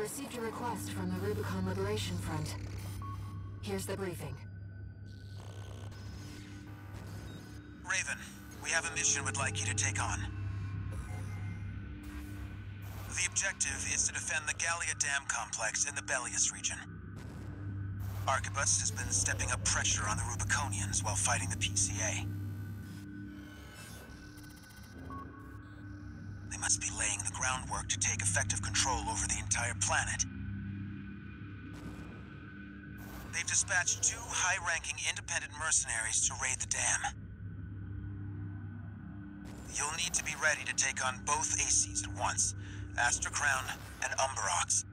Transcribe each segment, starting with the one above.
received a request from the Rubicon Liberation Front. Here's the briefing. Raven, we have a mission we'd like you to take on. The objective is to defend the Gallia Dam complex in the Bellius region. Arquebus has been stepping up pressure on the Rubiconians while fighting the PCA. They must be laying the groundwork to take effective control over the entire planet. They've dispatched 2 high-ranking independent mercenaries to raid the dam. You'll need to be ready to take on both ACs at once, Astra Crown and Umberox.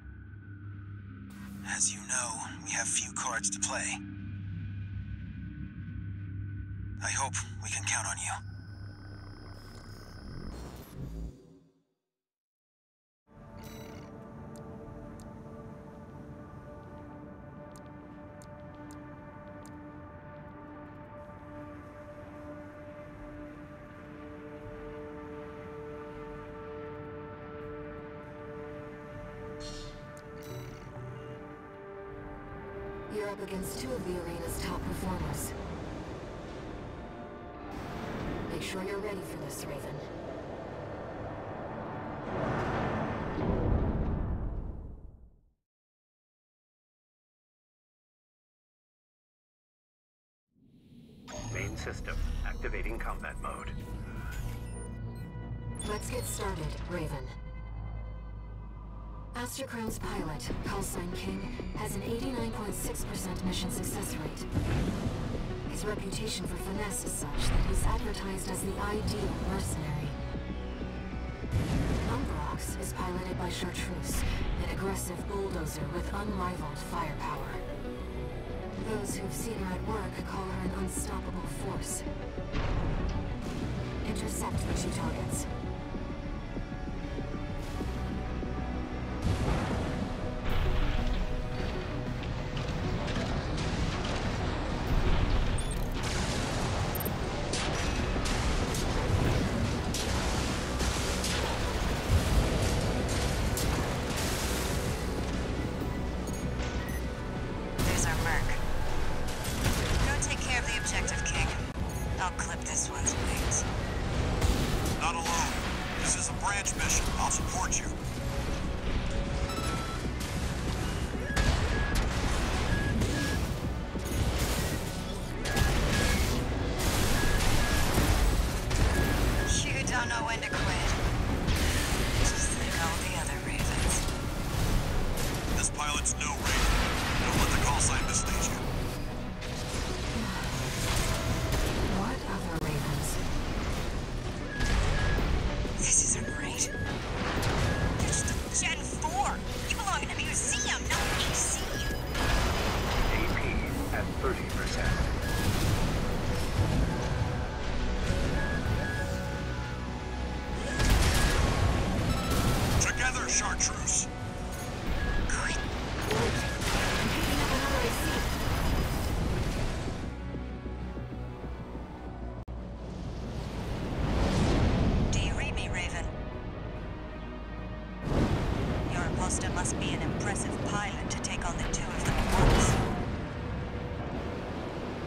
As you know, we have few cards to play. I hope we can count on you. You're up against 2 of the arena's top performers. Make sure you're ready for this, Raven. Main system, activating combat mode. Let's get started, Raven. Astra Crown's pilot, Callsign King, has an 89.6% mission success rate. His reputation for finesse is such that he's advertised as the ideal mercenary. Umberox is piloted by Chartreuse, an aggressive bulldozer with unrivaled firepower. Those who've seen her at work call her an unstoppable force. Intercept the 2 targets. Chartreuse! Good. Do you read me, Raven? Your imposter must be an impressive pilot to take on the 2 of them at once.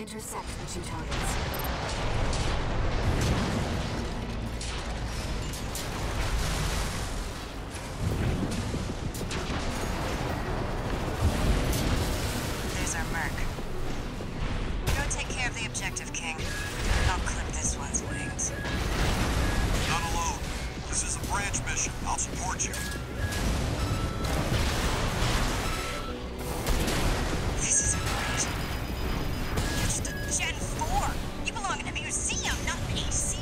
intercept the two targets. There's our merc. Go take care of the objective, King. I'll clip this one's wings. Not alone. This is a branch mission. I'll support you. This isn't right. You're just a Gen 4. You belong in a museum, not an AC.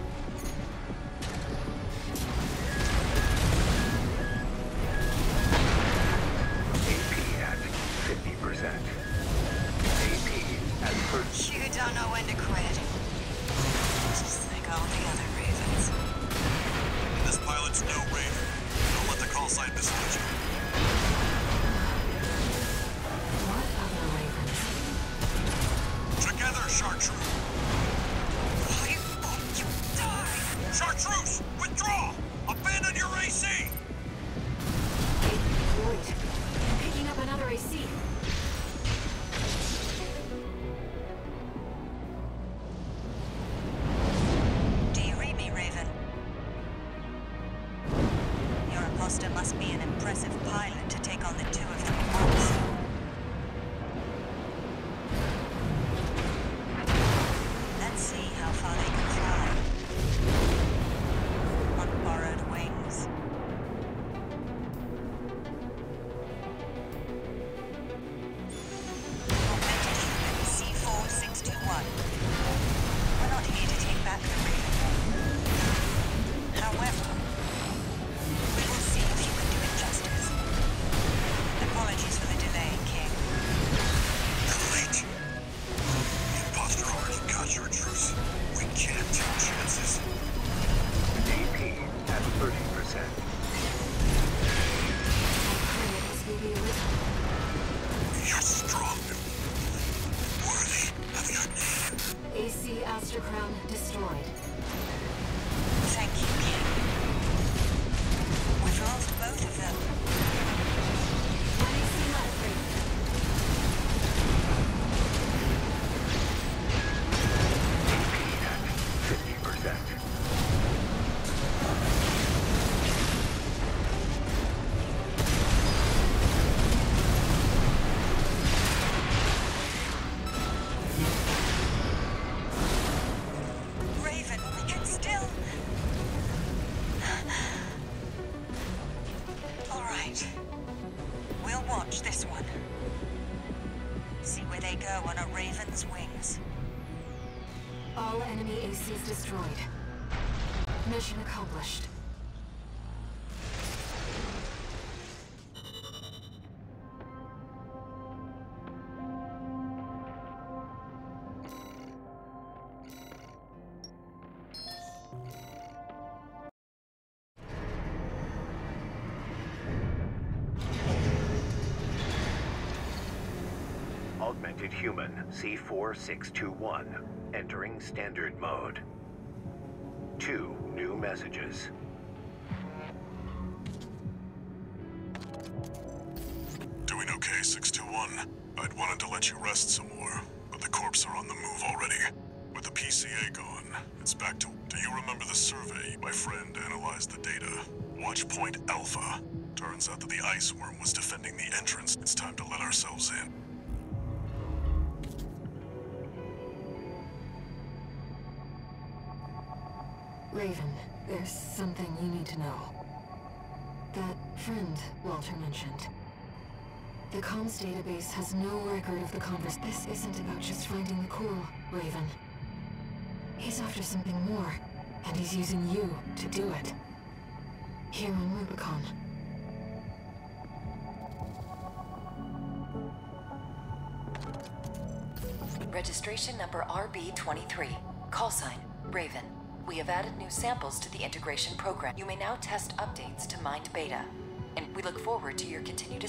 AP at 50%. AP at 30%. You don't know when to quit. Just like all the other Ravens. This pilot's no Raven. Don't let the call sign mislead you. What other ravens? Together, Chartreuse! I hope you die! Chartreuse! Withdraw! Abandon your AC! Hey, Lloyd. Picking up another AC. Do you read me, Raven? Your imposter must be an impressive pilot to take on the two of them at once. Let's see how far they can fly. On borrowed wings. Augmented human C4621. We're not here to take back the Raven. However, we will see if you can do it justice. Apologies for the delay, King. Too late. The imposter already got Chartreuse. We can't take chances. AP at 30%. This will be a risk. You're strong. Worthy of your name. AC Aster Crown destroyed. Thank you, King. We've lost both of them. One AC left, Raven. AP at 50%. Raven, we can still... All right. We'll watch this one. See where they go on a Raven's wings. All enemy ACs destroyed. Mission accomplished. Augmented human C4621 entering standard mode. 2 new messages. Doing okay, 621. I'd wanted to let you rest some more, but the corps are on the move already. With the PCA gone, it's back to... Do you remember the survey? My friend analyzed the data. Watch Point Alpha. Turns out that the ice worm was defending the entrance. It's time to let ourselves in. Raven, there's something you need to know. That friend Walter mentioned. The comms database has no record of the conversation. This isn't about just finding the core, Raven. He's after something more, and he's using you to do it. Here on Rubicon. Registration number RB23. Call sign, Raven. We have added new samples to the integration program. You may now test updates to Mind Beta, and we look forward to your continued...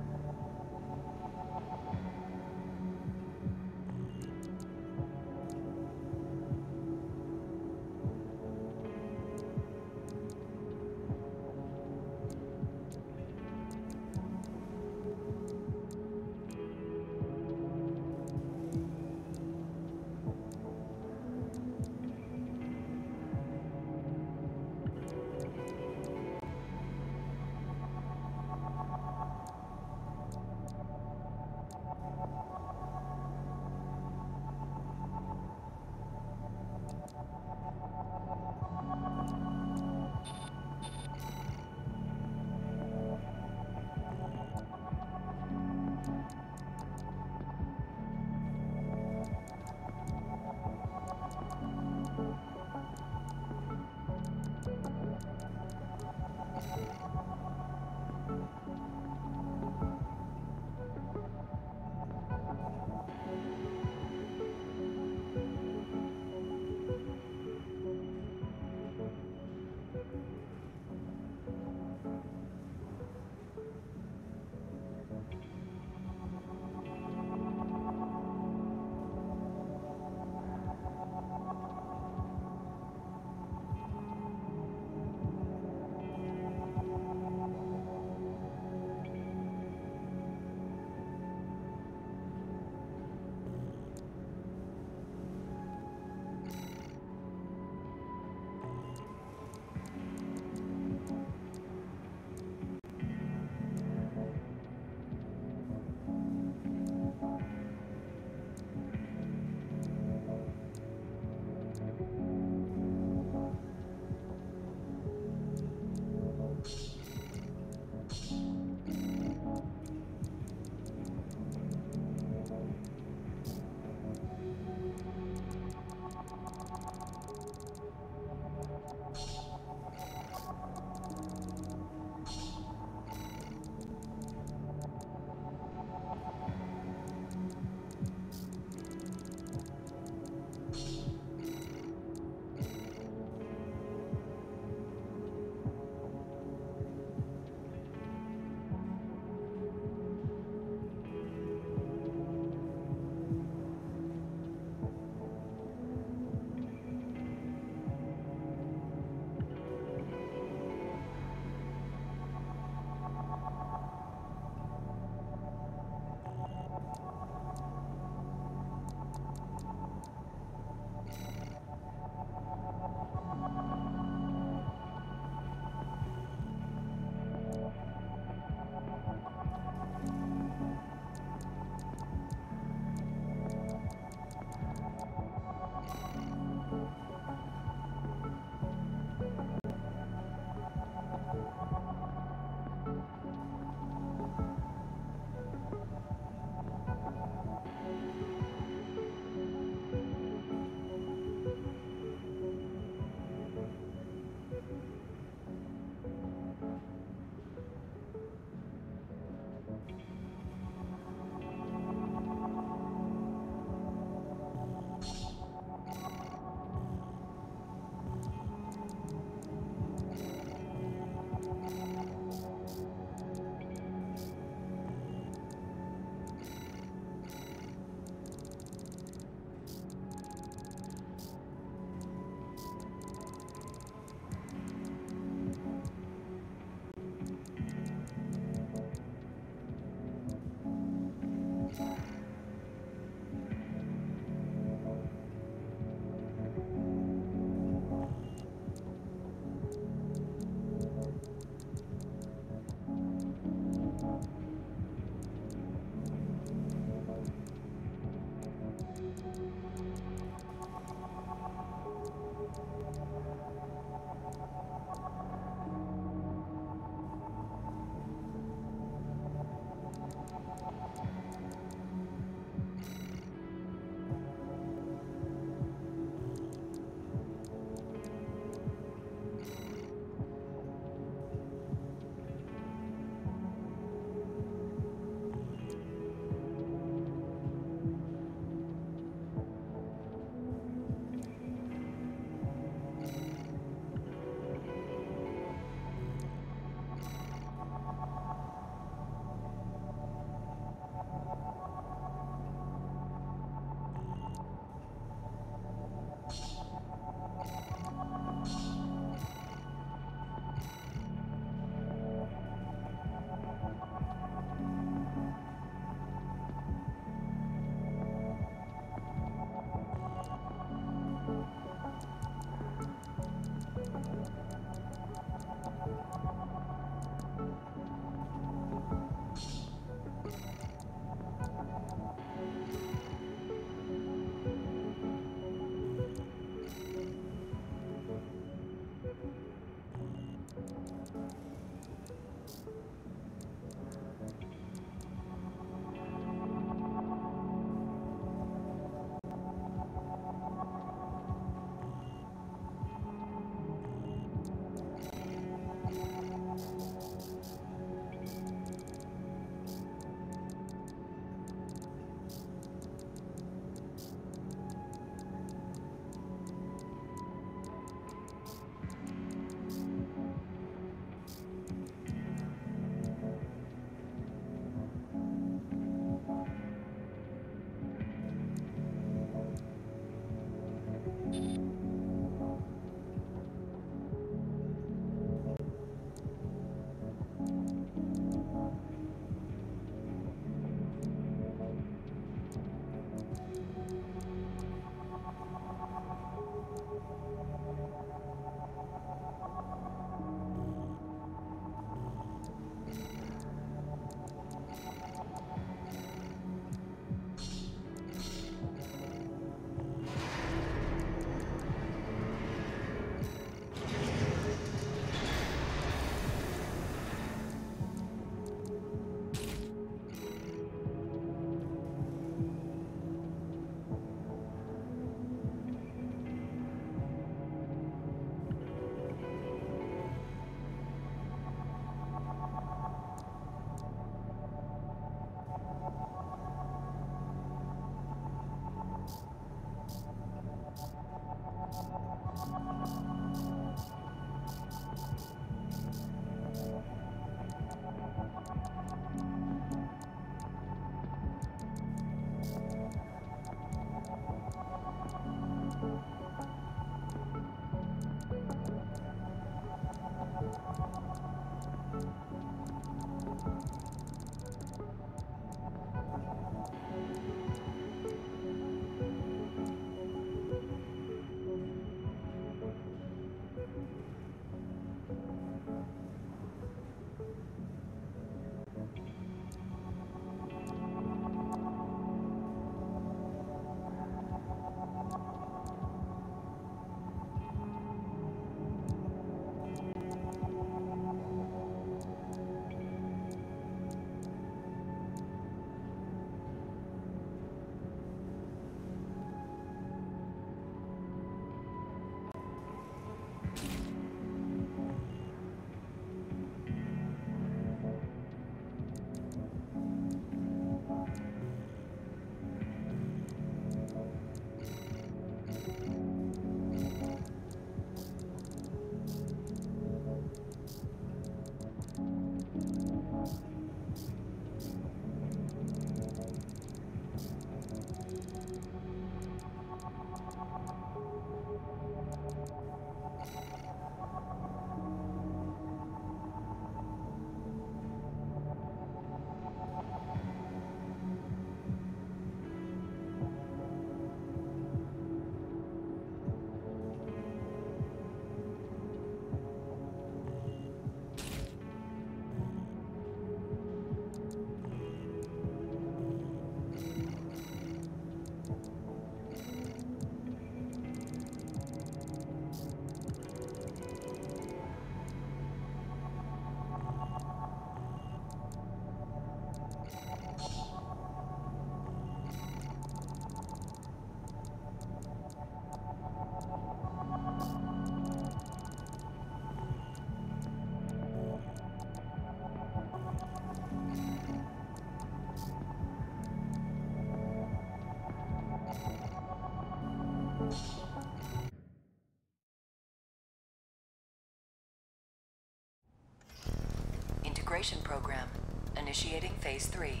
integration program. Initiating Phase 3.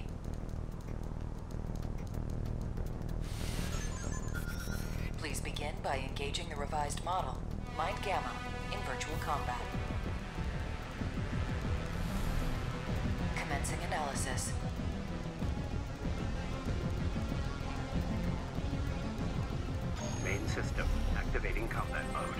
Please begin by engaging the revised model, Mind Gamma, in virtual combat. Commencing analysis. Main system activating combat mode.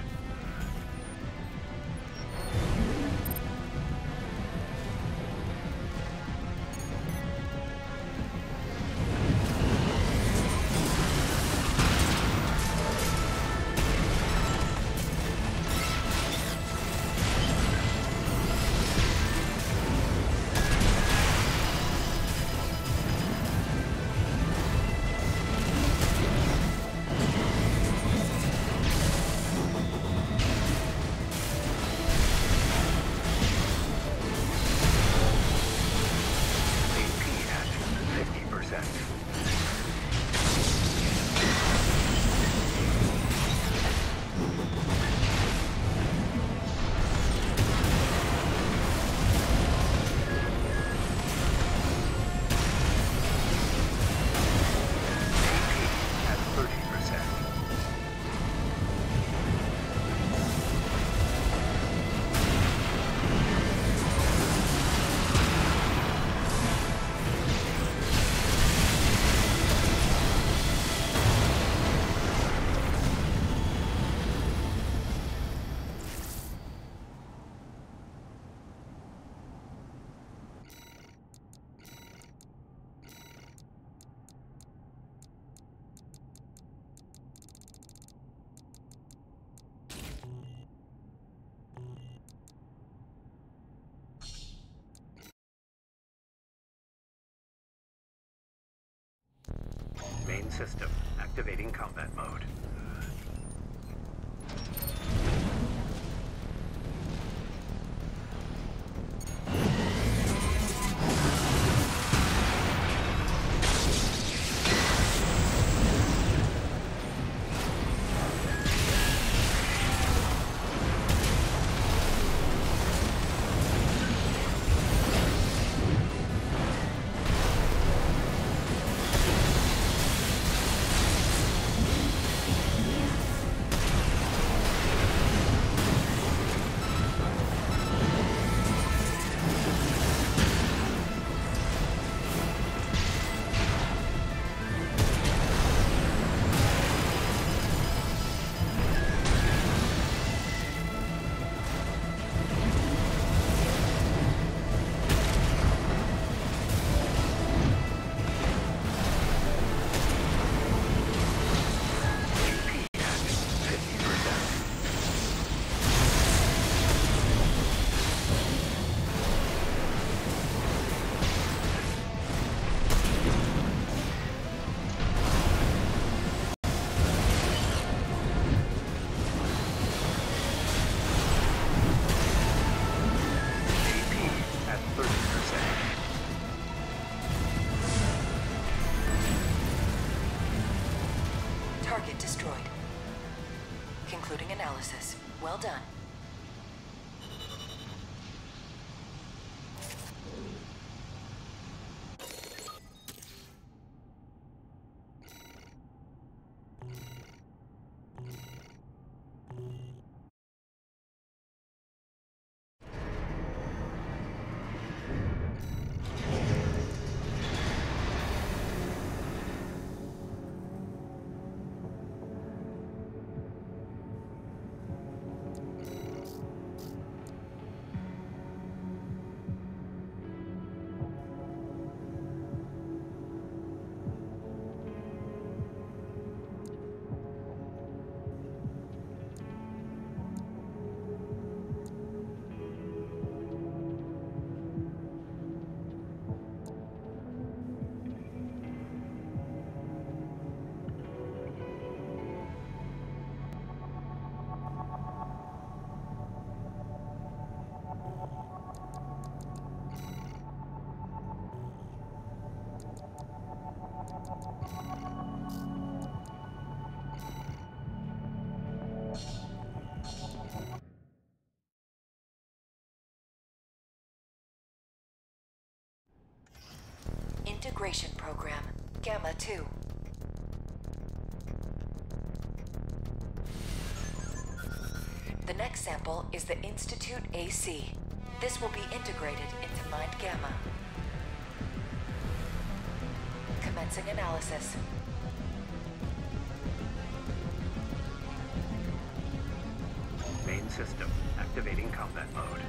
Main system activating combat mode. Target destroyed. Concluding analysis. Well done. integration program, Gamma 2. The next sample is the Institute AC. This will be integrated into Mind Gamma. Commencing analysis. Main system, activating combat mode.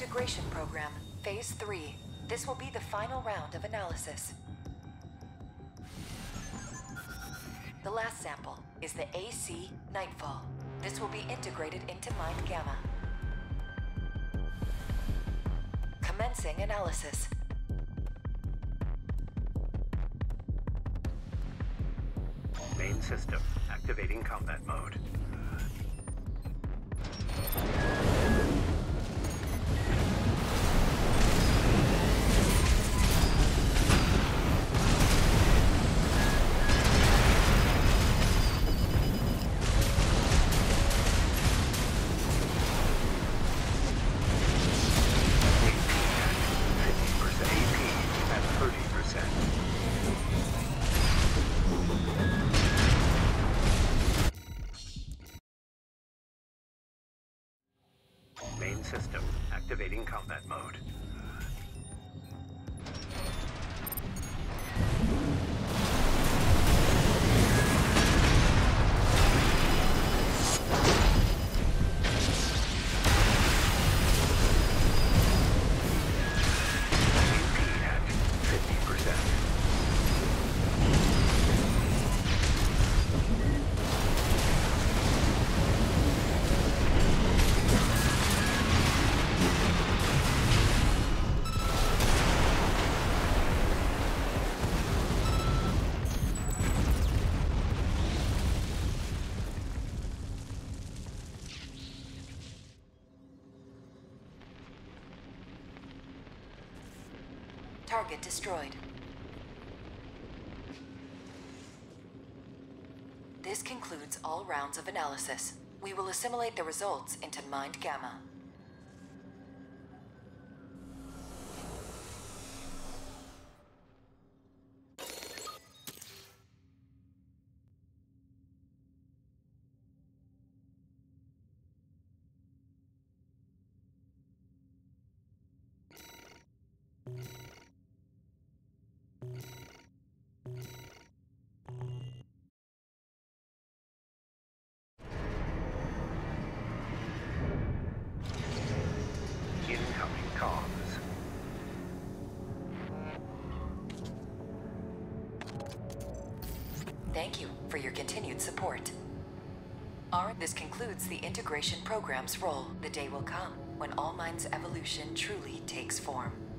Integration Program, Phase 3. This will be the final round of analysis. The last sample is the AC Nightfall. This will be integrated into Mind Gamma. Commencing analysis. Main system, activating combat mode. Main system, activating combat mode. AP at 50%. Target destroyed. This concludes all rounds of analysis. We will assimilate the results into Mind Gamma. Incoming comms. Thank you for your continued support. This concludes the integration program's role. The day will come when All Mind's evolution truly takes form.